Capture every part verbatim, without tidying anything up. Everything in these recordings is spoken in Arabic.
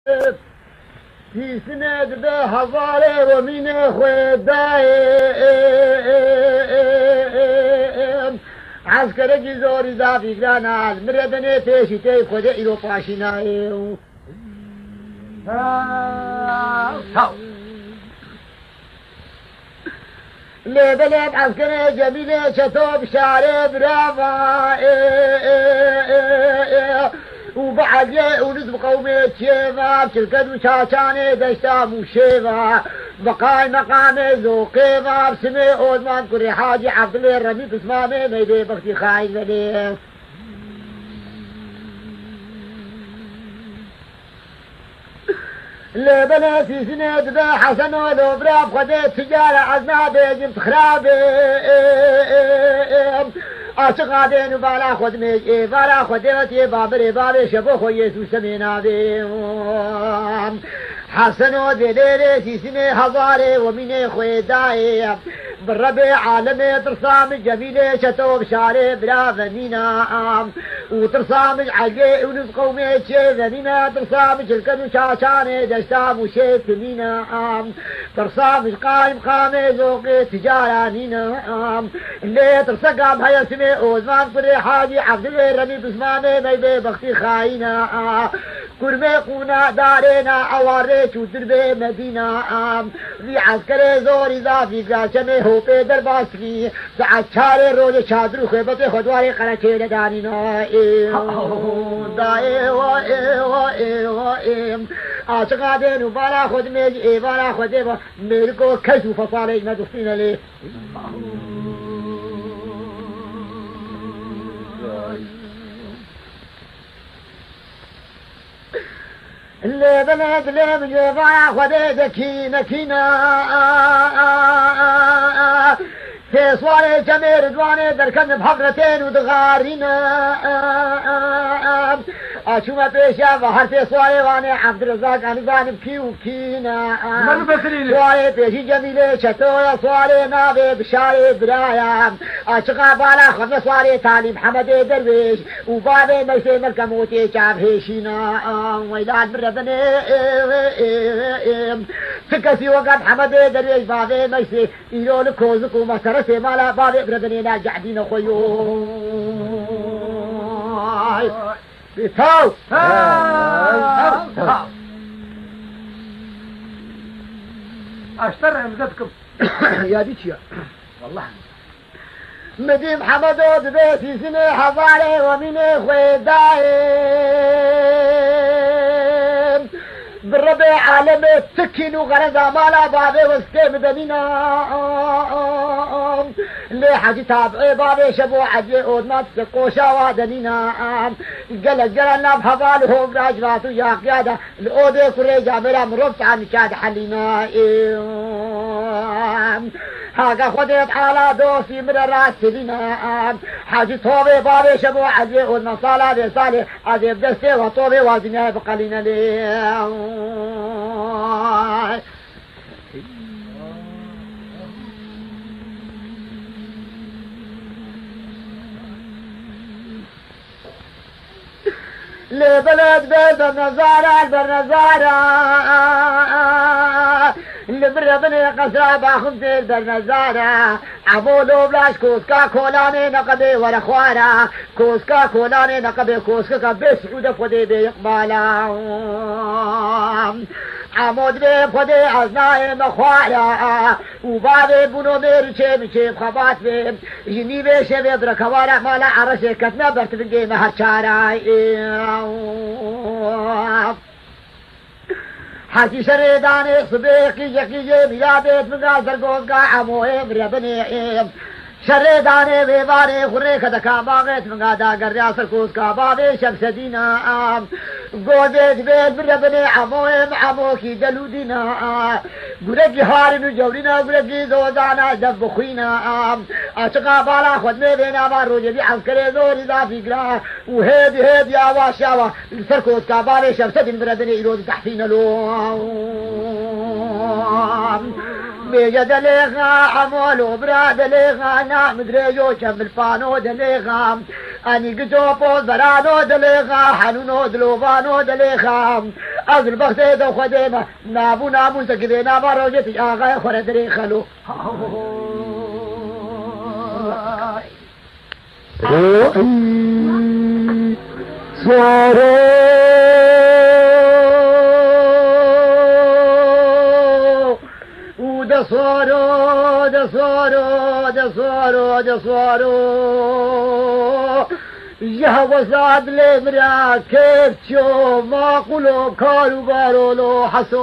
في سند به هزاره ومن خدای عسكر زوری دا فکران از مردن پیشی تی خود ایرو پاشینای لبلد عسكر جميل شتوب شارب رافا وبعد ونزب قومي شيفا بشركة وشاشاني دشتا موشيفا بقاي مقامي ذوقيفا بسمي اوزمان كري حاجي عبد الله الرمي بسمامي ميدي بختي خايف ليه لبلا في سند ذا حسن ولو براب خديت تجارة عزنا بيجم خرابي عاشق عدين وبالا خد ميجي بالا خديتي بابري بابي شبو خو يسوع سمينا بيهم حسن ودليلي في سنة هزاري ومني خويداي بالربع عالمي ترسام جميلة شتو بشاري بلا فنينا وترسام عجي ونسقو ميتشي فنينا ترسام شركة وشاشاني دشتام وشيت فنينا ترسام قايم قامي ذوقي تجارة نينا اللي ترسقا بهاي سمي اوزمان كري حاجي عبد الله رمي بسمامي ميبي بختي خاينا كرمي قونا دارينا عواري شوتر بي مدينة في عسكر زوري ذافي قاشمي هو پیدر باسکی ساعت چاره روز چادر خوبت خودواری قرچه دانینا ایم دای و ای و ای و ایم عاشق دین بالا خود میج ای بالا خود با میل کو کشو فصاله ندوستین لی اللي بلد اللي بجيب على خديجة كينا كينا في صواري جميل دواني دركن بحضرتين ودغارينا اشوما بيشا بحر في صواري واني عبد الرزاق انا زاني بكي وكينا صواري بيشي جميلة شتويا صواري نابي بشاري برايا اشقا بالا خدنا صواري تالي محمد درويش وبابي ميسي ملكموتي شاب هيشينا ويلاد بردني سكسي وقت محمد درويش بابي ميسي ايلو لكوزكو مسر رسي مالا بابي بردنينا قاعدين خيوي بيتاو اشترع مدتكم يا ديتيا والله مدي محمد ود بيتي سني حضاري ومني خويداي بالربع عالمي تكين وغرزة مالا بابي وستي مدنينا اللي حاجي تابعي بابي شبو عدي اودنا تسقو شوادنينا قلت قلنا بحضالهم راجلاتو يا قيادة الاودي كري جابرا مرفت عن شاد حلينا هاقا خدت على دوسي من الراسلين حاجي طوبي بابي شبو عدي اودنا صالة دي صالي عدي بدستي وطوبي وازنيا بقلينا ليه لبلد بيت النزارة البرنزارة اللي بربني قصرة باخمتي البرنزارة عبولو بلاش كوسكا كولاني نقبي ورا خوارا كوسكا كولاني نقبي كوسكا بسعود فدي بيقبالا عمود بي فدي عزناي مخوارا وبابي بونو بيرشي بشي بخبات بي جني بي شبي بركوارا مالا عرشي كتنا برتفنجي مهاتشارا حاجي شريداني صديقي يقي بيا بيت مقاصر قوزقا عموه بربني شريداني بيباني خري خدكا باغيت مقادا قرياس الكوزقا بابي شمس دينا قوزيت بيت بربني عموه عموكي جلودينا قرقي هارنو جورينا قرقي زوزانا جب خوينا عشقا بالا خدمي بينا مارو جبي عسكري زوري ذا فكرا وهيدي هيدي عواش عوا السركوز كابالي شمسدين بردني إلوز تحفين لوم بيجا دليغا عمولو برا دليغا نام دريجو شم الفانو دليغا أني قجوبو برانو دليخا حنونو دلوبانو دليخا أزل بختي دو خديمة نابو نابو سكدي نابا روجتي آغاي خردري خلو روحي سوارو ودا سوارو دا سوارو دا سوارو دا سوارو يهوى زاد لمرا كيف شو ما قلوب كارو بارو لو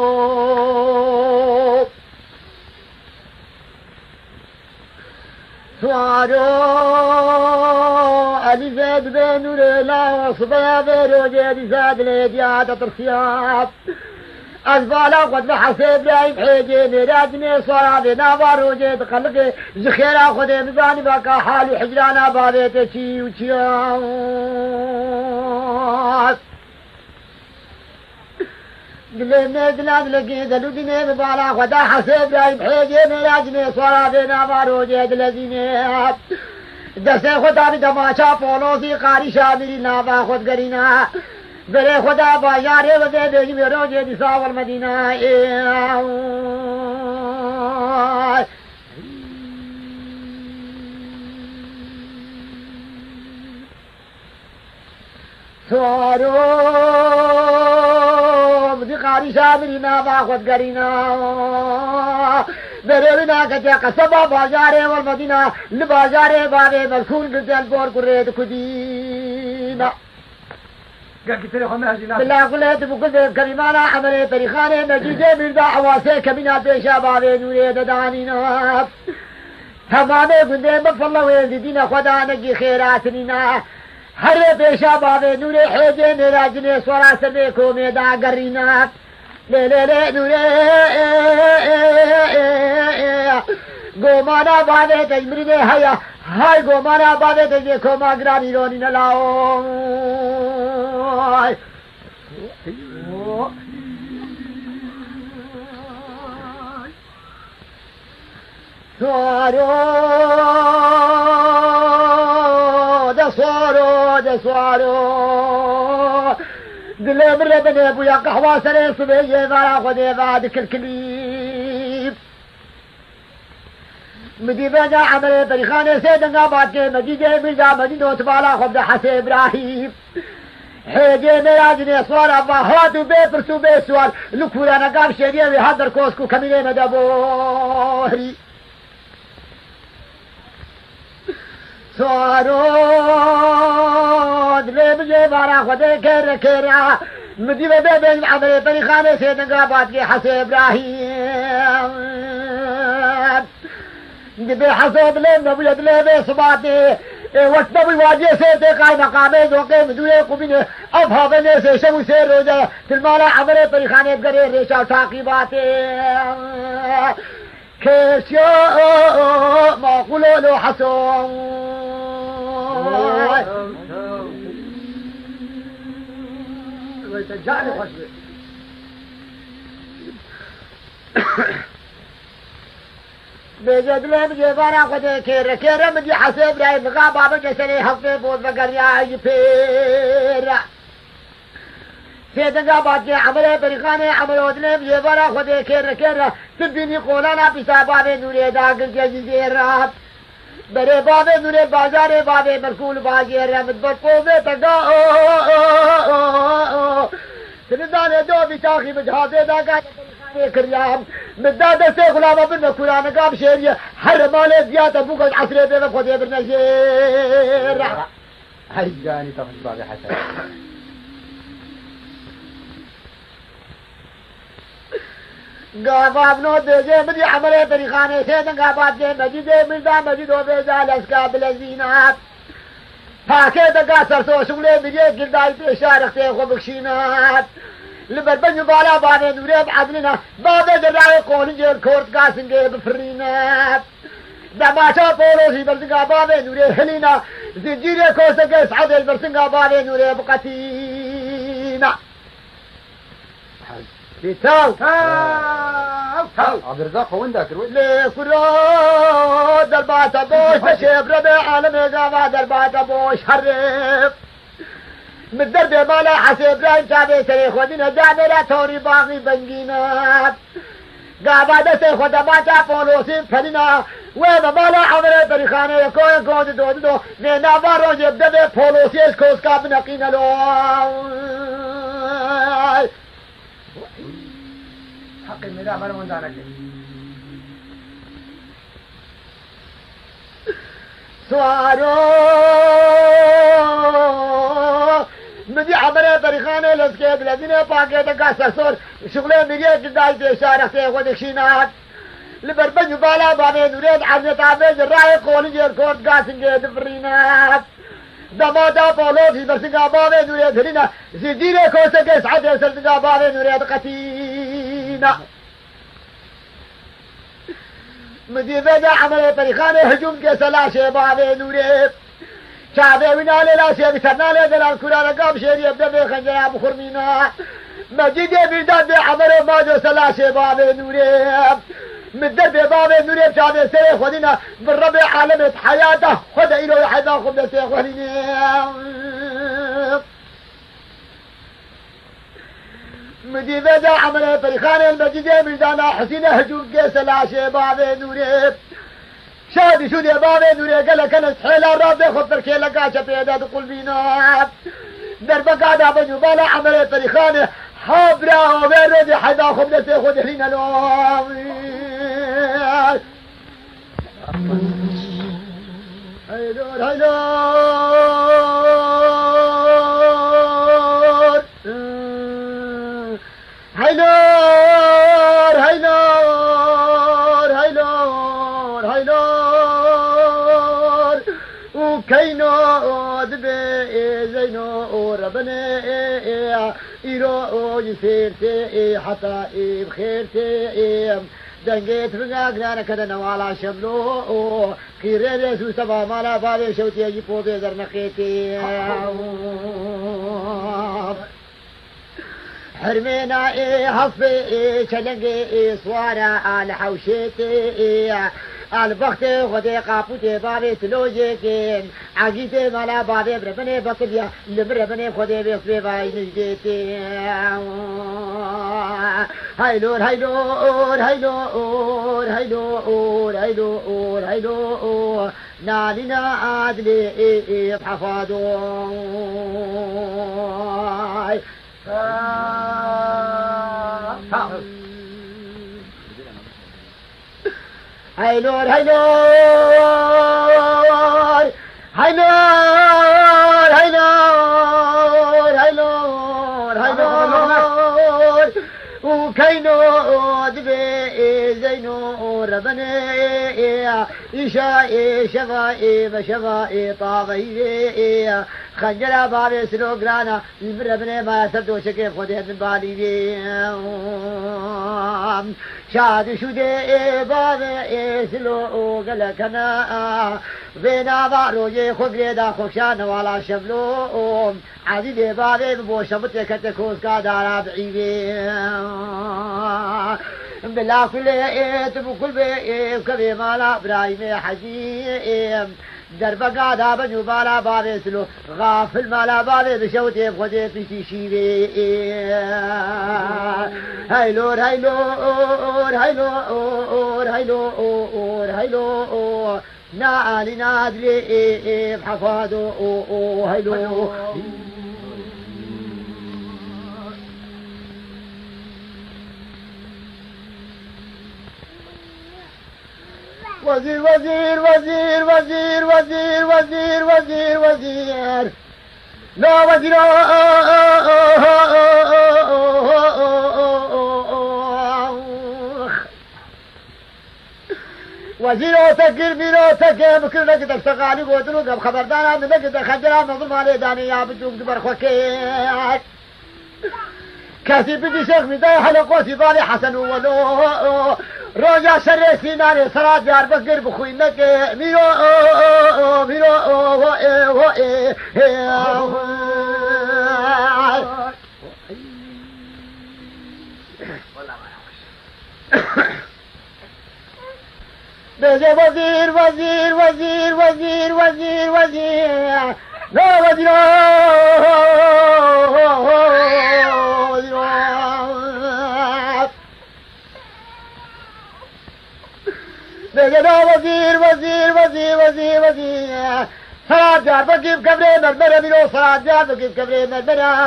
حسوب سوارو علي زاد بنور لا وصبا بروجي دي زاد لديات ترسيات أزبالا قد بحسب لاي بحيجي ميراجني صرابي نابارو جيد خلقي زخيرا خدي مزاني باكا حالي حجرانا بابيتي چي وچيات دلمي دلاد لقي دلو ديني ببالا خدا حسب لاي بحيجي ميراجني صرابي نابارو جيد لذيني دسي خدا بدماشا پولوزي قاري شامري نابا خود قرينا برے خدا بازارے وزے بیجی میں روجے دی ساور مدینہ سوارو دی قاری شامرینا باخود گرینا برے بنا کچے قصبہ بازارے والمدینہ لبازارے بابے ملکون گلتین بور کرید خدینا بالله قلت بكل كلمانا عملي تاريخاني نجيجي مردا حواسي كمينا بيشا بابي نوري ددانينا تمامي قندي بفالله ويزيدين خدا نجي خيراتنينا هر بيشا بابي نوري حيجي نراجني سورا سميكو ميدا قرينا لي لي لي نوري قومانا بابي تجمريني هيا هاي قومانا بابي تجيكو ما قراني روني نلاو سوارو دا سوارو دا سوارو دلي مرة بني ابويا قهوة سنة صبية مارا خدي بعد كل كليب مدي بنا عملي بريخانة سيدنا بعد كي مجيجي مجا مدينة تبالا خبدا حسي إبراهيم حيجي مراجني سوال أبا هاتو بي برسو بي سوال لكولا نقام شيريه ويحضر كوسكو كميني مدبوهري سوارو دلي بجي بارا خدي كير كيرا مدي بي بين عملي بريخانة سيدنا بعد كي حسي إبراهيم دبي حسب لين نبي دلي بي صباتي وقت نبي واجي سيدي قاي مقامي دوكي مدوية قبيني أبها بني سي شمو سير روجا تلمالا عمري بريخاني بقري ريشا وتاقيباتي كيشيو ما قولوا له حسون ويتجعني خشبي بيجد لهم جيبانا قد كير كير مدي حسب راي بقى بابا جسني حفظ بود بقريا يبير سيدنا بعد عمله بريخانه عمله لهم جيبانا قد كير كير تبيني قولانا بسابا نوري داغل جزيرات بري بابا نوري بازار بابا مركول باجير مدبقو بتقا سندانه دو بتاخي بجهازه داغا كريام مدادة سي غلامة بن كوران قام شيرية حر مالي زيادة بوقت عصري بينا خذي بن نجير هاي جاني تفش بابي حسن قابا بنو بيجي مدي عملي بريخاني سيدن قابات جي مجيدي ملدا مجيدو بيجا لسكاب الزينات فاكي دقا سرسو شغلي بيجي قلداي بيشارك تيخو بكشينات لبربن بالا باني نوريب عدلنا بابا جراي قول جيل كورت قاسن جيب فرينات دماشا بولوسي برسنگا بابا نوري هلينا زنجيري كوسا كيس عدل برسنگا بابا نوري بقتينا بيتاو عبد الرزاق هو عندك الوجه لكرو دربات بوش تشيب ربع عالم قاما دربات بوش حرف من درب مالا حسيب راين تابي سري خودنا جاملا توري باغي بنجينا قاما دسي خدماتا فولوسين فلنا وما مالا عمره بريخانه يكو يكو دو دو نينا بارو جب دبي فولوسيس كوسكا بنقينا لو حق الميلاد ما من دانك سوارو مدي عمره بريخانه لسكيب لذين باقي دقا سسول شغله ميجي جداي بيشارك تيخو دكشينات لبربج بالا بابي نريد عزت عبيج الرأي قولي جير كورت قاسن جيد فرينات دمادا بولوتي برسقا بابي نريد هرينا زيديني كوسا قيس عدي سلسقا بابي نريد قتينا مدي بيجا عملي بريخاني هجوم كيس لاشي بابي نريد شعبي وينالي لاشي بسرنالي دلال كرا رقام شيري يبدا بخنجنا بخرمينا مجيدي بيداد بعملي ماجو سلاشي بابي نريد من درب بابي نوري بشعبي سيخ ودينا بالربع عالمة حياته خد إلو يحيدا خبنا سيخ ودينا مدي بدا عمله بريخانة المجيدة من دانا حسين هجوم قيس العشي بابي نوري شادي شو دي بابي نوري قال لك انا سحيلا الراب خد تركي لقاشة بيدا تقول بينا درب قاعدة بنيو بالا عمله بريخانة حبرا وبيرد حيدا خبنا سيخ ودينا لو هيلور هيلور هيلور هيلور هيلور هيلور وكينو دبي زينو ربنا إيرو يسيرتي حتى بخيرتي دنجيت رقاق نانا كده نوالا شبلو خيرين يسو سبا مالا بابي شوتي يجيبو بيزر نقيتي حرمينا ايه حفي ايه چلنگي ايه سوارا آل حوشيتي ايه آل بختي خدي قابوتي بابي تلوجيكين عقيتي مالا بابي بربني بقبيا لبربني خدي بيخبي باي نجديتي هيلور هيلور هيلور هيلور هيلور هيلور نالنا عادلي ايه بحفاظو هيلور هيلور هيلور هيلور هيلور هيلور وكينو دبي زينو ربنا إشاء شفائي بشفائي طابي خنجر بابي سلوكرانا ربنا ما سردو شكيف خديت من بالي شاد شدي بابي سلوك لكنا بينا باروجي خبريدا خشان ولا شبلو عزيزي بابي بوشبتي كتكوز كادارا بعيبي بالله كل ايت بكل بيت كبي مالا ابراهيم حجيم درب قادا بنو بالا بابي سلو غافل مالا بابي بشوتي بخدي في شيبي هيلور هيلور هيلور هيلور هيلور نالي نادري بحفاظو هيلور وزير وزير وزير وزير وزير وزير وزير وزير لا وزير وزير تكر بيرو تكر بكر لك تشتغالي قدرو قب خبردار من لك تخجل نظم عليه داني يا بجوك دبر خوكيت كاسي بدي شيخ مداي حلقوتي بالي حسن ولو روجا شر سيناري سراد ديار بقر بخوي لك ميرو ميرو هو هو بيجي وزير وزير وزير وزير وزير وزير لا وزير بيجي وزير وزير وزير وزير وزير صلاة جار بكيف كبري مرمرة بلو صلاة جار بكيف كبري مرمرة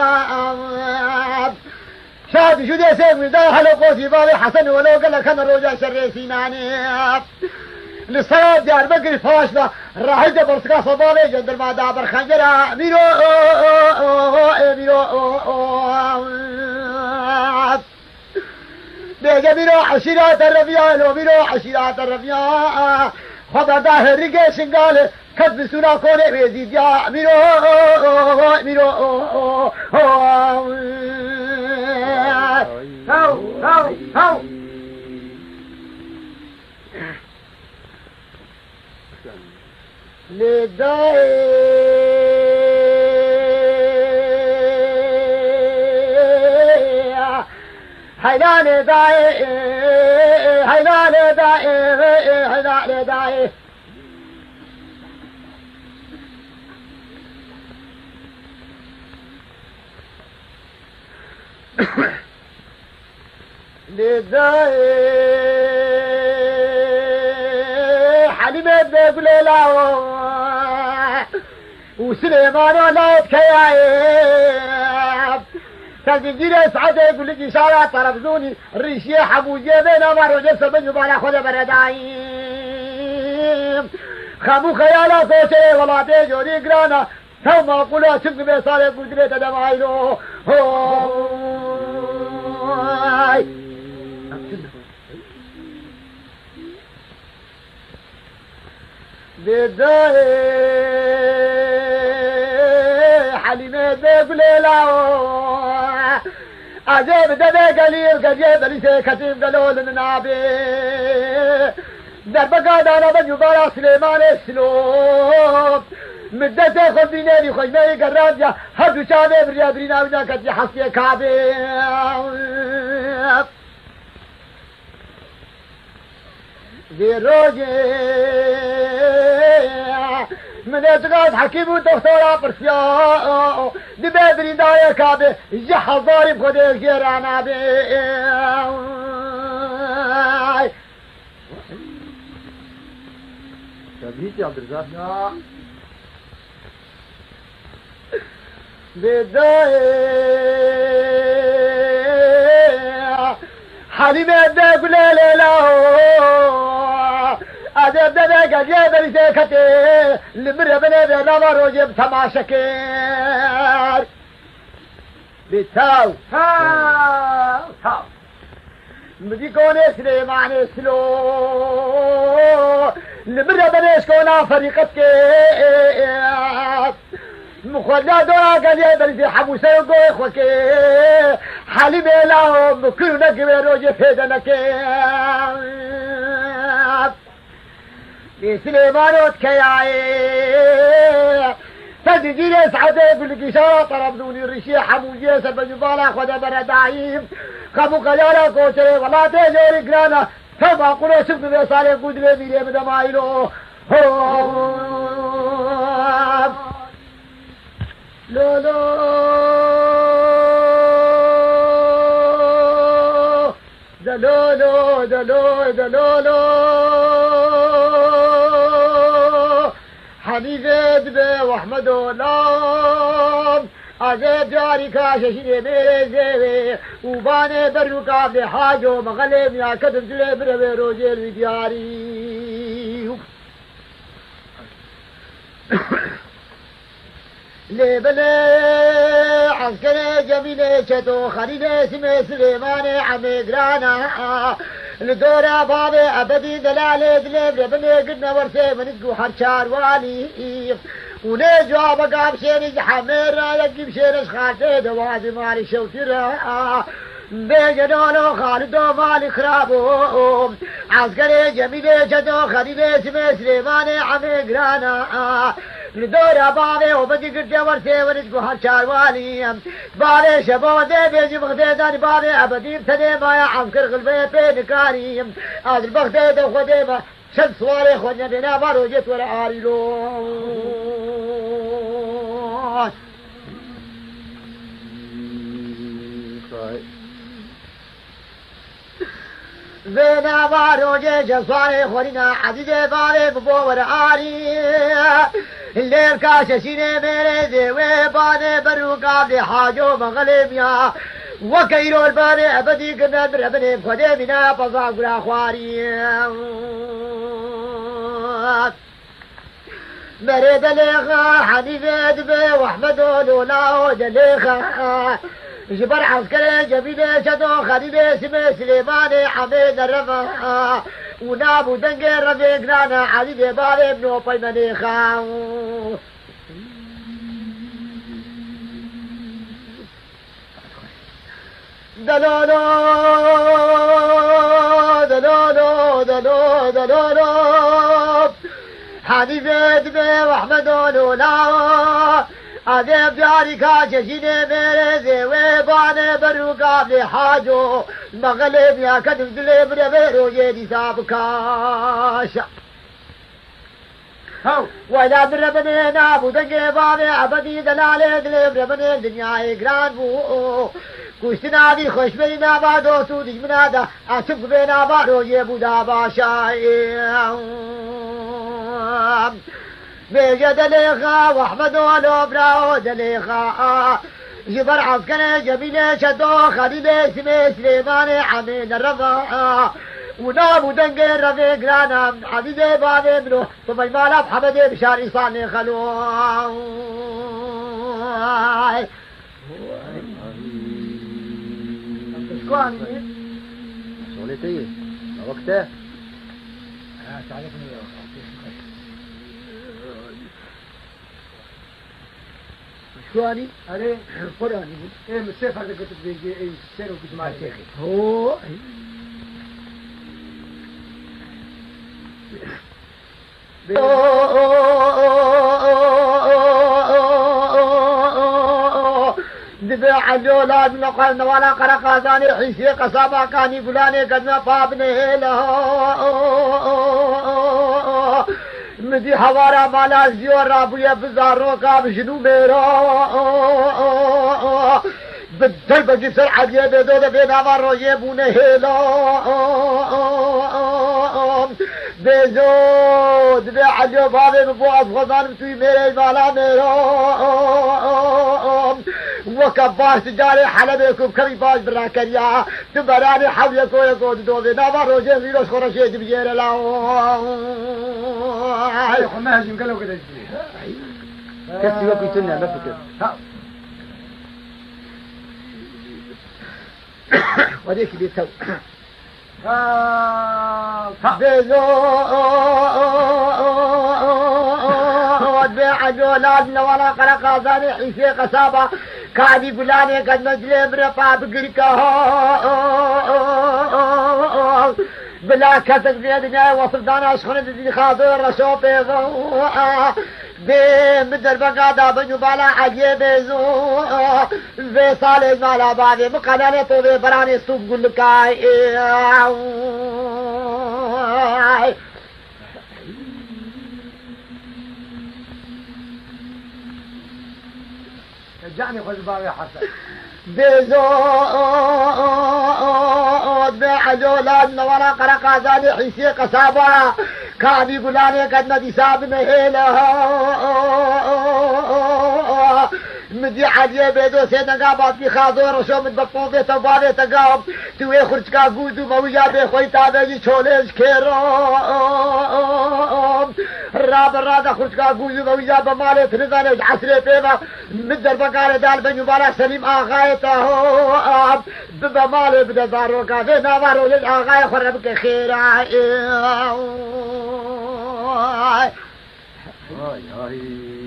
شاد شو دي سيد من دار حلو قوتي بابي حسن ولو قال لك انا روجا شري سيناني للصلاة جار بكري فاشنا راح يجبر سكا صبابي جندر ما دابر خنجرة ميرو ميرو بيجا ميرو عشيرات الربيع لو ميرو عشيرات الربيع خدا داه رجع سنغال كتب سنا كونه بيزيد يا ميرو ميرو هاو هاو هاو لداي حيلان داي حيلان داي حيلان داي لداي حليمة بيقول لا وسليمان لا يتكيف تنجيل سعد يقول لك إشارة طرفزوني الريشية حبو جيبين أمر وجلس بنجو بالا خذ بردايم خامو خيالا سوچه ولا تيجوري قرانا ثم قولا شبك بيصالي قدرة دمائلو هاي بداي حليمة بيقول لا عجيب دبي قليل قجيب ليس كتيب قالوا للنبي دربك انا بنيو برا سليمان السلوب مدته خبيني خيمي قرانجا هدو شابي بريا برينا وجا كتي حسي كابي دي روجي من اتقاد حكيم دكتورا برسيا دي بدري دايا كابي يجي حضاري بخدي جيرانا بي تبريد يا عبد الرزاق يا بداية حليمة بيقول لا لا أجاب دبك أجاب لسكتي لمرة بني بنظر وجب تماشكير بتاو هاو هاو مدي كوني سليمان سلو لمرة بنيش كونا فريقتك مخلا دورا قليل بلدي حبو سيقو إخوك حليمة لهم بكل نقوي روجي فيدنك لسليمانوت كياي تدجيل يسعد يقول لك إشارة طربنوني الرشي حمو جيسر بجبالا خدا بردايم خمو قلالا كوشري ولا تجوري قرانا ثم قلو شبك بيصالي قدري ميري مدمايلو لو لو دلولو دلو دلولو حنيفة دبي واحمدو لام عزيب جاري كاششيني ميري زيوي وباني برو كابلي حاجو مغلب يا كدم جلي بربي روجيل ودياري لبلي عسكري جميلي شتو خليلي سمي سليماني عمي قرانا لدورة بابي أبدي دلالي دليب لبلي قدنا ورسي منسقو حرشار والي ونجوا بقاب شيري جحمير يجيب شيرش خالتي دوازي مالي شوترا بيجنونو خالدو مالي خرابو عسكري جميلي شتو خليلي سمي سليماني عمي قرانا لدورة بابي وبدي قد ورسي ونسقو حرشار والي بابي شبو دي بيجي بغدي داني بابي أبدي ابتدي ما يعمكر غلبي بينكاري هذا البغدي دو خدي ما شد سواري خودنا بنا باروجت ولا آريلون بنا باروجت جسواري خودنا عزيزي باري ببور آري الليل كاششيني ميري زيوي باني بروكاب لحاجو مغلب يا وكيرو الباني أبدي كنا بربني بخدي منا بصاق الأخواري مريد ليخا حنيفة دبي واحمد لولا دليخا جبر عسكري جبيني شدو خليلي سمي سليماني حميد الرفا ونابو دنجي رفيق رانا علي باري بنو بيمني خاو دلولو دلولو دلولو دلولو حنيفة دبي واحمد لولا أذيب جاري كاششيني ميري زيوي باني بروكاب لحاجو مغلب يا كدم دليب ربيرو يدي سابكاشا وإذا بربني نابو دنجي باني عبدي دلالي دليب ربني دنيا إقران بو كوشتنا دي خوش بي نابا دوتو دي منادا أسف بي نابا رو يبو دابا شايم بيجا دليخا واحمد ولو براو دليخا جبر عسكري جميلة شدو خليلي سمي سليماني عمين الرفا ونابو دنقي رفيق رانا حبيبي باني منو ثم المالا بحمدي بشاري صاني خلو شغلتي وقته شواني؟ أري قرآني إيه مسافر اللي كنت بيجي إيه سير وكنت معي شيخي هو دبع الجولاد من قلنا ولا قرقا ثاني حيسي قصابا كاني فلاني قد ما فابني له مدي حوارا مالا زيور رابويا بزارو كاب شنو ميرا بالدل بجي سرعة يبدو ده بينا مرو يبونه هلا بزود بعجو بابي ببو أفغضان بتوي ميري مالا ميرا وكباش تجاري حلبكم كمي باش براكريا تبراني حوليكو يكو دو بينا مرو جميلوش خرشي جبجير لاو هاي خماها جيم قالوا كده كسي وقت سنة ما فكر وديك بيتو بزود بعجولادنا ولا قرقا ثاني حيسي قصابة كادي فلاني قد مجلي برفا بقركا بلا كسر في الدنيا وصل دانا شخون تدي خاطر رشو بيضو بمدر بقادا بنو بالا عجيب زو في صالح مالا بابي مقالاني طوبي براني سوق قلقاي رجعني خذ بابي حسن بزود بعجولادنا ولا قرقا ثاني حيسي قصابة كان يقولاني قد مدي ساب مهيلها مدي عجيب بيدو سيدنا قابات في خاضور وشو متبطو في تباري تقاب توي خرج كا قودو موجا بي خويتا بيجي شوليش كيروم الراب الرادة خرج كا قودو موجا بمالي تنزاني وجعسري فيما مدر بقالي دال بنيو بالا سليم آغايته بمالي بدزارو كا في نوارو للآغاية خربك خيرا هاي هاي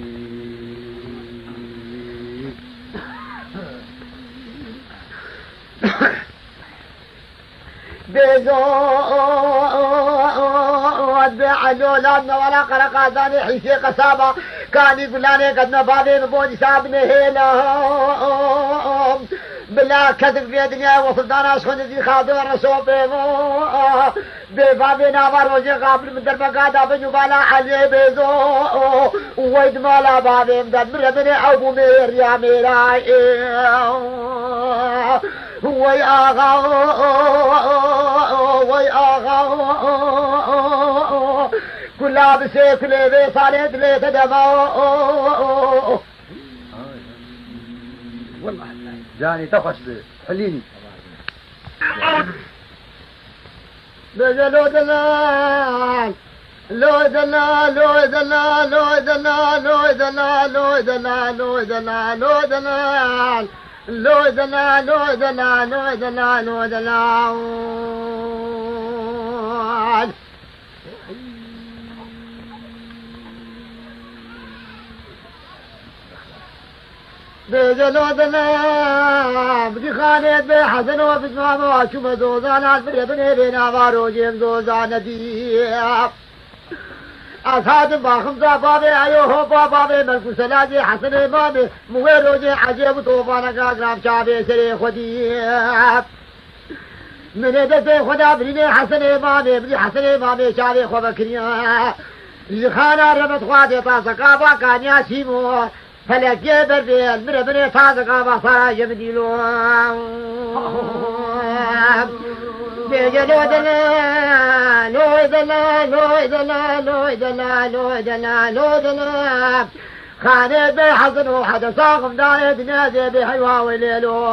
بزود بعجولادنا ولا قرقا ثاني حيسي قصابة كان فلاني قد نبابي مبودي سابني هيلهم بلا كذب في الدنيا وصلتان أشخن ذي خاطر ورسول بيمو بفابي نافر وجه قابل من دربقادا بنجبالا عزي بيزو ويد مالا بابي مدد مربني أبو مير يا ميراي وي آغا وي آغا كلها بسي كلي بي صالي دلي تدمو والله جاني تخش حليني لو دلال لو دلال لو دلال لو دلال لو دلال لو دلال لو دلال لو دلال لو دلال لو دلال لو دلال لو دلال بجلو دلال بدي خالد بحزن وبسمام واشوم زوزان عالفري بني بينا واروجيم زوزان دياب أصحاب باخمسة بابي أيوه بابي ملكو سلاجي حسن بابي مويروجي عجيب طوفانك أقرام شابي سري خدياب من دسي خدا بريني حسن بابي بدي حسن بابي شابي خو بكريا لخانا رمت خواتي تاسقابا كانيا سيمو فلكي برديل من بني تاسقابا صارا يمديلو بجلو دلال لو دلال لو دلال لو دلال لو دلال لو دلال خالد بحزن وحد ساقم دايد نادي بحيوة وليلو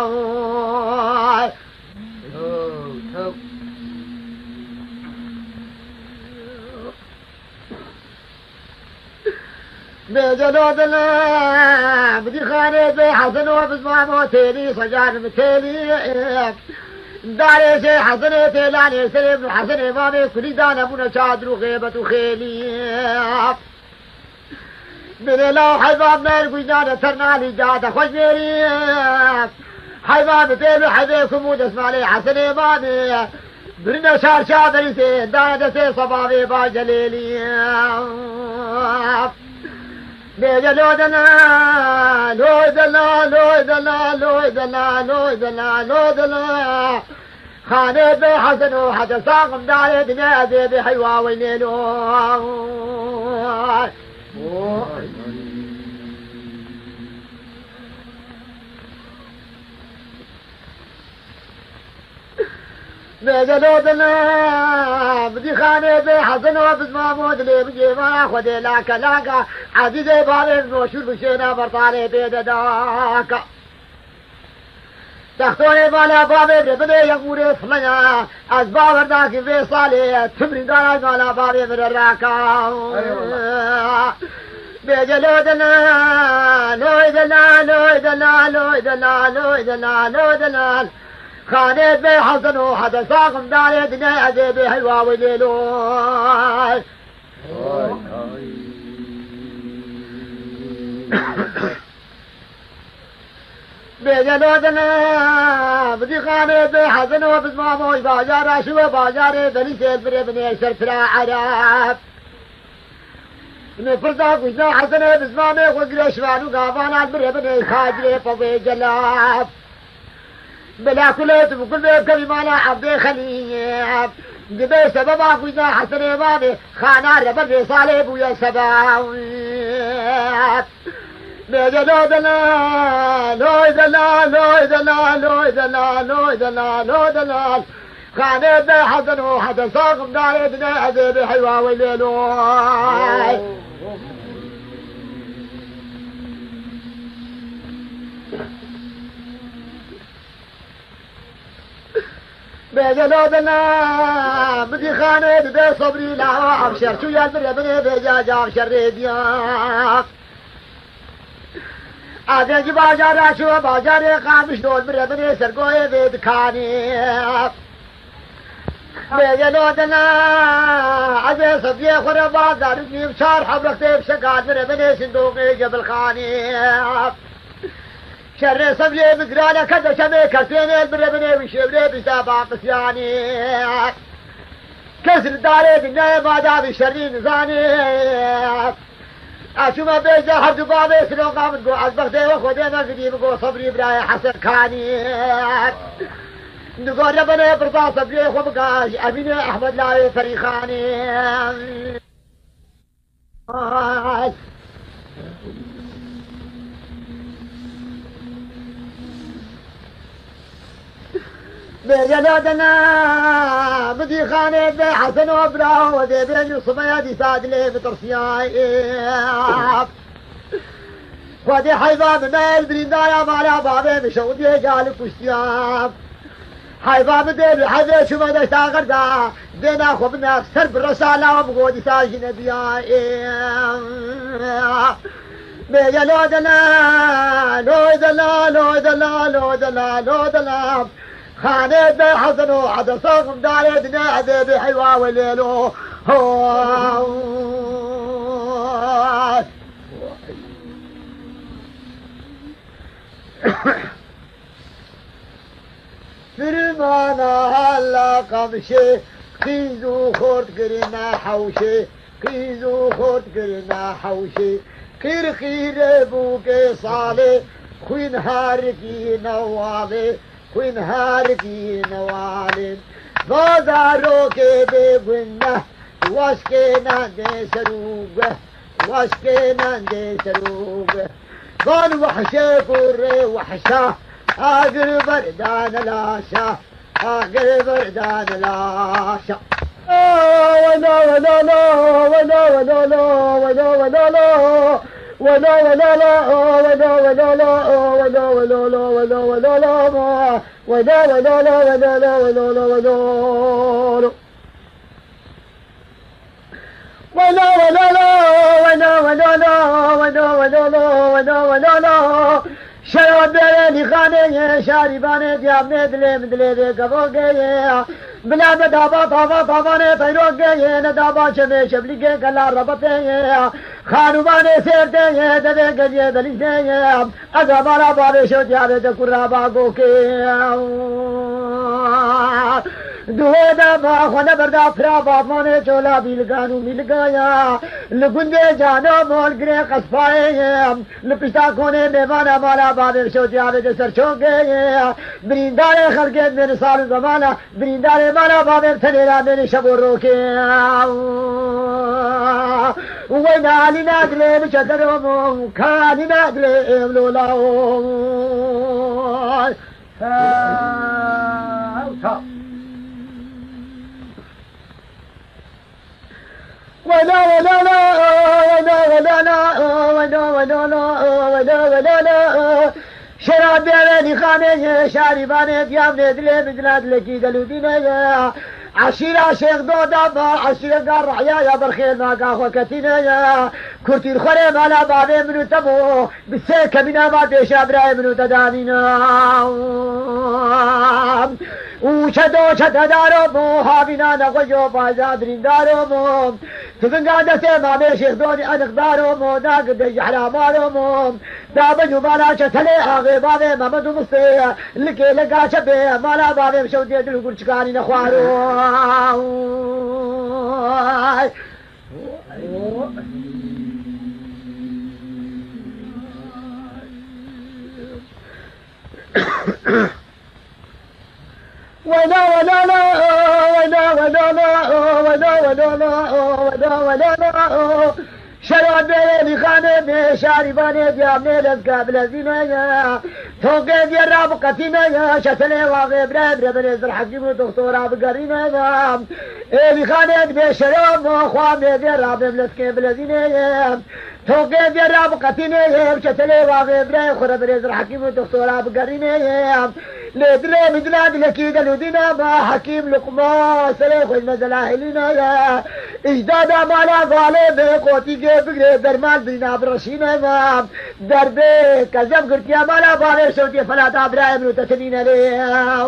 بجلو دلال بدي خالد بحزن وبسمام وتيلي صجار متيلي داري شي حسني تيلاني سليم حسني مامي كل دانا بنا شادر وغيبة وخيلي من لو حيباب نير قيدانا ترنالي جادا خوش ميري حيباب تيلو حيبيكم ودسمع لي حسني مامي برنا شار شادري سي دانا دسي صبابي باجليلي بجلو دنا لو دنا لو دنا لو دنا لو دنا لو دنا خالد بحسن وحد ساقم داري دنيا ذي بحيوة وينيلو بجلو دنا بدي خاني بحسن وبسمامود لي بجي ما خدي لاكا لاكا عزيزي باري نوشور بشينا برطالي بيد داكا تختوني بالا بابي بدي يقوري فلنيا أسباب داكي في صالي تمرين دانا بالا بابي من الراكا بجلو دنا لو دنا لو دنا لو دنا لو دنا لو دنا خالد بحسن وحد ساقم داري دنيا أدي بحلوة وليلو بجلو دنا بدي خالد بحسن وبسماموش باجار شو باجاري بني سيد بري بني سرفرا عرب نفردا قجنا حسن بسمامي وقريش وانو قافانا بري بني خاجري فضي جلاب بلا كليت بكل بيت كلمانا عبدي خليب جبي سببا قجنا حسن بابي خانا ربا صالب ويا سباب بجلو دلال لو دلال لو دلال لو دلال لو دلال لو دلال خالد بحسن وحد ساقم داري دنيا أذي بحيوة ويليلو بجلو دلال بدي خاني بدي صبري لا أبشر شو يالبري بني بجاج أبشر ريدياك آدھے بازار شو بازار قامش دول بره بني سرگوه بيد خاني بجلو دنا عزي صبيه خورا بازار نيم شار حبرك تيب شكات بره بني صندوق جبل خاني شر صبيه بقرانا كذا شمي كسيني بره بني وشبري بسابع قسياني كسر داري دنيا ما دابي شري نزاني أشوف بيجا حد بابي سلو قامت قو أزبختي وخدي ما قديم قو صبري براي حسن كاني نقول ربنا برضا صبري خبقاش أبيني أحمد لاي فريخاني بجلادنا بدي خانة بي حسن وبرا ودي بين الصبيا دي ساد لي بترسياي ودي حيضا من البريندايا مالا بابي مشودي جالي كشتياب حيضا من دي حيضا شو ما دشتا غردا دينا خبنا سر بالرسالة وبقودي ساجن بياي بجلادنا لو دلا لو دلا لو دلا لو دلا خانه بي حسنو عدا صاغم داري دنا عدا بحلوة وليلو فرمانا هلا قمشي قيزو خورد قرنا حوشي قيزو خورد قرنا حوشي خير خير بوكي صالي خوين هاركي نوالي خوين هاركي نوالي بازارو كي بيبنا واشكينا دي سروبه واشكينا دي سروبه قال وحشي كوري وحشا اقر بردان لاشا اقر بردان لاشا ولا ولا لا ولا ولا لا ولا ولا لا ولا ولا لا ولا ولا لا ولا ولا لا ولا ولا لا ولا ولا لا ولا لا ولا لا ولا ولا ولا لا ولا ولا لا ولا ولا لا ولا ولا لا شراب بيني خانه شاربانه جامne دله مدله دے کبو گئے بلا دابا بابا بابا نے پیرو گئے نہ دابا چنے شبلی کے گلا ربتے خانوانے سیرتے دے گجے دلی دے اگا مارا بارش ہو جاوے تے قرا باگو کے دوے دابا خنا بردا فرا بابا نے چولا بیل گانو مل گیا لگندے جانو مول گرے قصفائے لپٹا کونے میوانا مالا بارش ہو جاوے تے سر چھو گئے بریندارے خلقے میرے سال زمانہ بریندارے مالا بابر تھنیرا میرے شبو روکے وینا علی نادلے بچدرو کھانی نادلے املولاو ولا ولا لا ولا ولا لا ولا ولا لا ولا ولا لا شراب بيراني خانه شاربانه ديامne دله بدلاد لكي دلودينه عشيرة شيخ دو دابا عشيرة قار رحيا يا برخير ما قاخو كتينه يا كرتي الخري مالا بابي منو تبو بالسيكة منا ما ديشا براي منو تدانينا وشدو شد دارو مو هابينا نغجو بازا برين دارو مو تبن قادة سيما بي شيخ دوني انق دارو مو ناقد دي حرامارو مو دابا جو مالا شتلي آغي بابي مامدو مصري لكي لقا شبي مالا بابي مشودي دلو قل شكاني نخوارو ولا ولا لا ولا ولا لا ولا ولا لا ولا ولا لا شراب بيني خانه شاربانه جامne لزقاب لزينه توقع دي الراب قتينه يا شتلي واغي براد براد الحكيم دكتور ابو قرينه اي خانه بشراب خوام دي الراب لزقاب لزينه توقع دي الراب قتينه يا شتلي واغي براد خرا براد الحكيم دكتور ابو قرينه لدري مدلاد لكي دلودنا ما حكيم لقما سليخ المزلاهلنا يا اجدادا مالا ظالم قوتي بقري درمان بنا برشينا ما دربي كذب قلت يا مالا باري صوتي فلا تابراهيم وتسنين ليه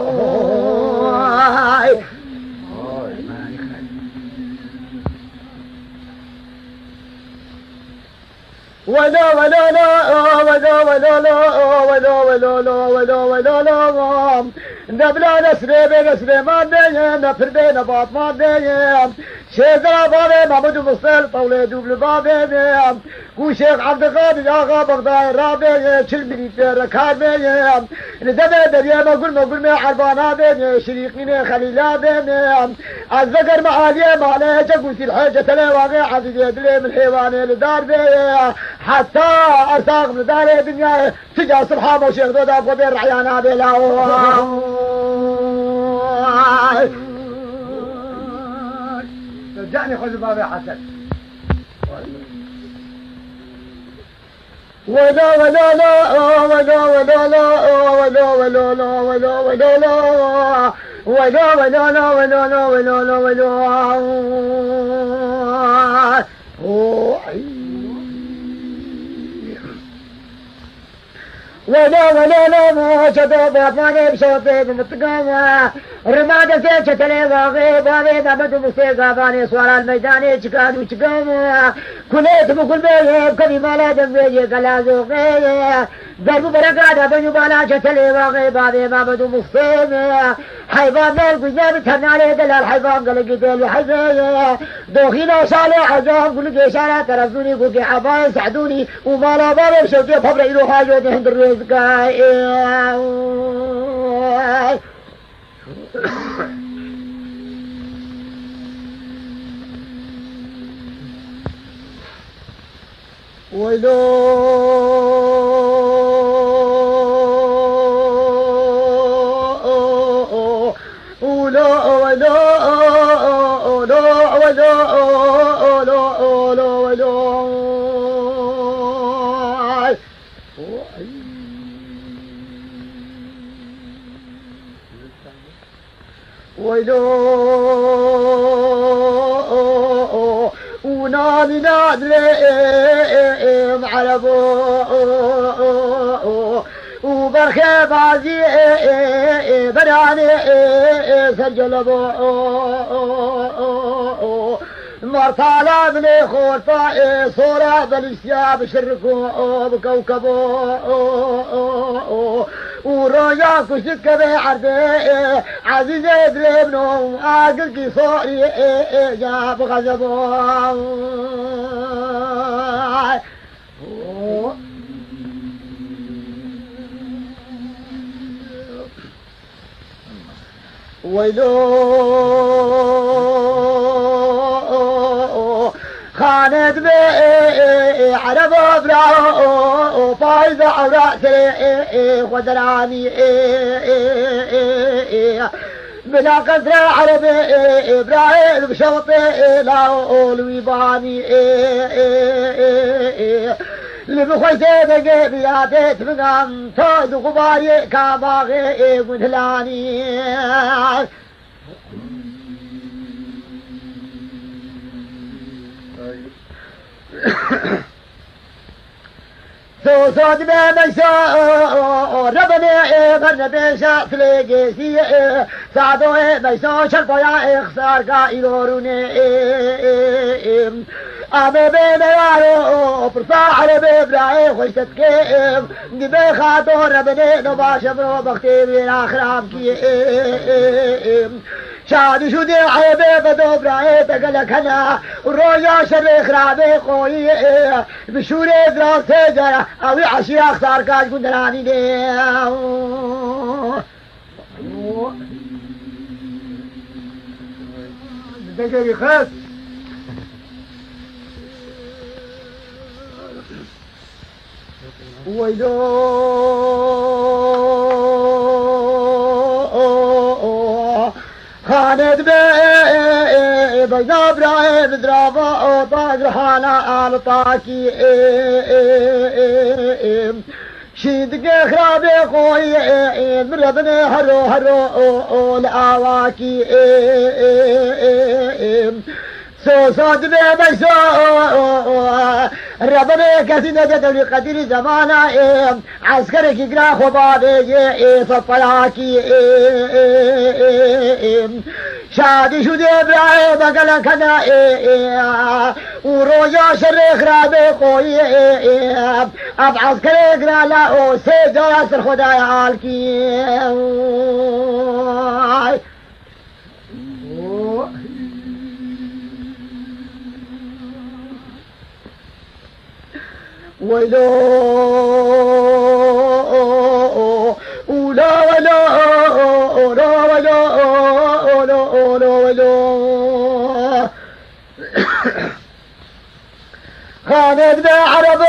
ولا ولا لا ولا ولا لا ولا ولا لا ولا ولا لا نبلا نسري بين سليمان ديم نفر بين باطمان ديم شيخ بابي محمود مصطفى طولي دوبل بابي كو شيخ عبد القادر آغا بغداد رابي شلمني في ركاب ندبي دريا ما قول ما قول ما حربانا بيني شريقني خليلا بيني الذكر معالي ما عليه جقوتي الحاجة تلي واقع عزيز يدلي من حيواني لدار بي حتى ارتاق من دار الدنيا تجا صبحا وشيخ دودا بغدير رعيانا بلاو رجعني خذ بابي حسن ولا ولا لا ولا ولا لا ولا ولا لا ولا ولا لا ولا ولا لا ولا لا ولا لا ولا ولا ولا لا ما شدوا بطني بشوطي بمتقامة رماد سيد شتلي باغي باغي دابت مستيقى باني سوار الميداني شكاد وشكامة كليت بكل بيه كبي مالا دمبيجي كلا زوقي ضرب برقادة بني بالا شتلي باغي باغي دابت مستيقى حيبان مال قجاب تنالي دلال حيبان قلقي ديلي حيبان دوخينا صالح عزام قلقي إشارة ترزوني قلقي حباين سعدوني ومالا بابا بشوطي بحبر إلو حاجة دي هند الرزق ويلو ويلو ونادي نادلي معربو وبرخي بازي براني سجلبو مرتالا بلي خورفا صورة بالاشياء بشركو بكوكبو ورؤيا كشك بعرضي عزيز يدربنو عاقل كي صوري يا بغزبو ويلو خانت بي عرب ابراو فايز عورات خدراني بلا قدر عربي ابراهيم بشوطي لا الويباني لبخويتي بقي بياتي تبقام تود غباري كاباغي مثلاني سو صوت بمشا ربني غرن بيشا سليجيسي سعدو ميسو شرطو يا اخسار قائلوروني أبي بيبيارو برفاع ربي براي خوش تتكيم نبي خاطو ربني نباشا برو بختي بين آخرام كيم شادي شو دي عيبي بدو براي تقلك هنا ورويا شري خرابي قوي بشوري دراسي جرى أوي عشي أخسار كاش قندراني دي بدك يخاف ويلو خالد بي بينا برايب درابا طاج رحانا آل طاكي شيدك خرابي خوي مربني هرو هرو الآواكي سو صاد بيسو ربنا كثيرا جدولي قدير زمانا عسكرك يقرا خبابي صفلاكي شادي شو دي براي بقلا كنا وروجا شر خرابي قوي اب عسكرك يقرا لا سيجا ياسر خدايا عالكي ويلو ولا ولا ولا ولا ولا ولا ولا خالد بعرب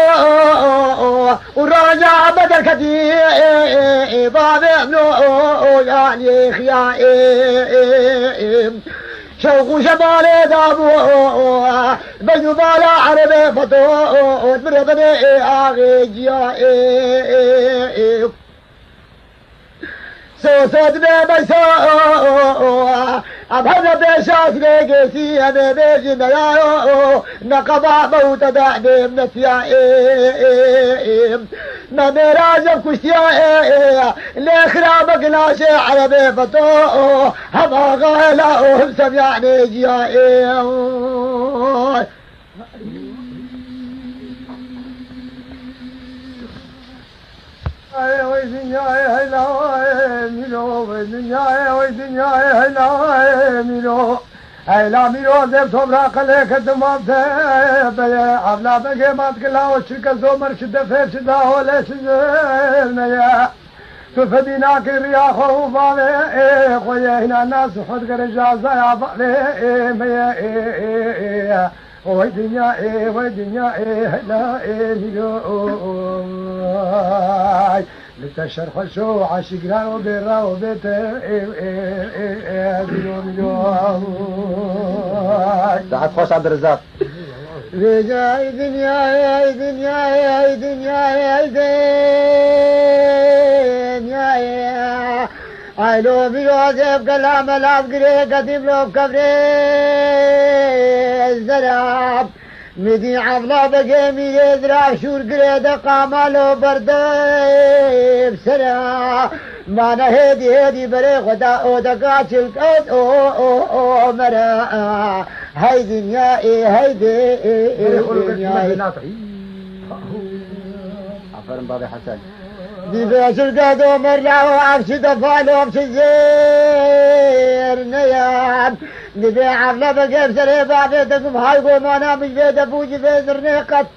وراجع بدل كتيب بابنو يعني خيائم شوق شمال دابو بنو بالا عرب فتو بربني اغيجيا سوسد بيسو أبهذا بيشاس لقيسي أنا بيجي نيايو نقضى موت دعدم نسيائم نمراجب كشتيائي لإخرى مقناشي عربي فتو هما غالاهم سمعني جيائي ويدنيا هلا ميلو ويدنيا ويدنيا هلا ميلو هلا ميلو دب صبرا قلك دمام بيا عبلا بقى ما تكلا وشركة زومر شدة فير شدة ولا شزرنا تفدينا كريا خوفا خويا هنا الناس حد قرجازا يا بالي ميا ويدنيا ايه ويدنيا ايه هلا ايه ميلو لتشرح شو عشقنا وبرا وبيت ايه ايه ايه ميلو ميلو ساعات خوش عبد الرزاق يا دنيا يا دنيا يا دنيا يا دنيا يا عيلو ميلو زيب كلام العبقري قديم لو بكبري الزراب مدي عفلا بقى ميلي ذرا شور قريد قامالو بردي بسرا ما نهدي هدي بري خدا او دقا شلقات او او او مرا هاي دنيا ايه هاي دنيا ايه عفرن بابي حسن دي بيشل قادو مرلا وعفش دفالو عفش زير نيام دي بيعفلا بقى بسري بابي دقم هاي قومانا مش بيد ابوجي بيزرني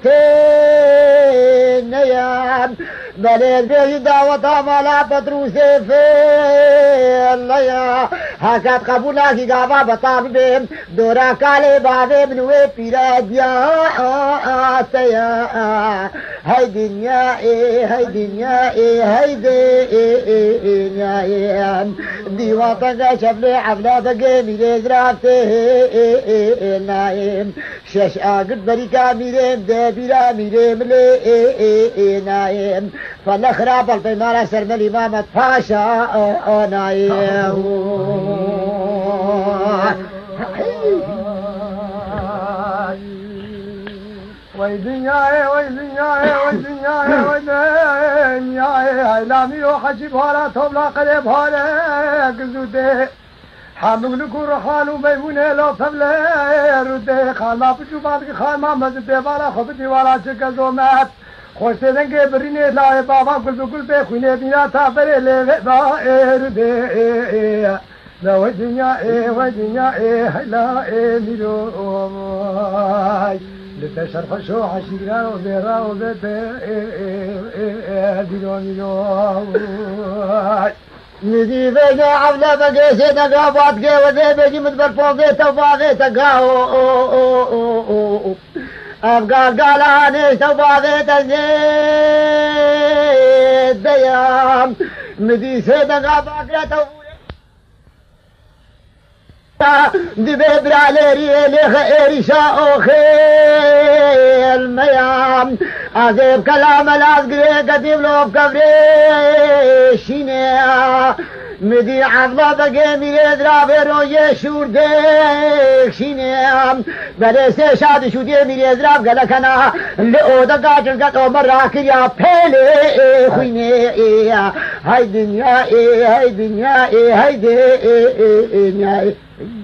قتين نيام بلد بيجي دعوة مالا بطروسي في الليا هكات قبولا كي قابا بطابي بهم دورا كالي بابي منوي بيرا ديا آتيا هاي دنيا ايه هاي دنيا ايه هاي دنيا ايه ديوانتا شفلي حفلا بقى ميري زرافته نايم شش آقد بريكا ميريم دابيرا ميريم لي نايم فالأخرى بالبيمارة سرم الإمامة باشا نايم ويدنيا ويدنيا ويدنيا ويدنيا هيلامي وحجي بهارا توبلا قلب هارا قزوده حامل نكور حالو ميمونه لو فبله رده خالا بجوبات خال ما مزده والا خبدي والا چکزومات خوش دنگه برینه لای بابا گل گل به خونه دینا تا بره له با رده لا ودنيا ايه ودنيا ايه لا ايه ميلو لتشرف شو عشيرا وبيرا وبيت ايه ميلو ميلو ندي بيجا عبلا بقى سيدا قابات قا وذي بيجي مدبر فوقي توباغي تقاو أبقى قالاني توباغي تزيد ديام ندي سيدا قابات قا توباغي دي بيبرا ليري لخيري شاو خيل ميام عزيب كلام الازقري قديم لو بكبري شينيا مدي عفلا بقى ميري درابي روي شور ديك شينيا برسي شاد شو دي ميري دراب قلق انا لئو دقاجل قد عمر راكي يا بيلي خويني هاي دنيا ايه هاي دنيا ايه هاي دنيا ايه